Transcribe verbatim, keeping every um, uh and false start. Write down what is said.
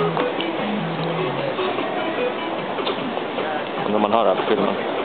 Undrar om man har det här på filmen.